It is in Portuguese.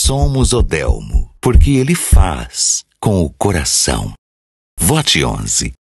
somos Odelmo, porque ele faz com o coração. Vote 11.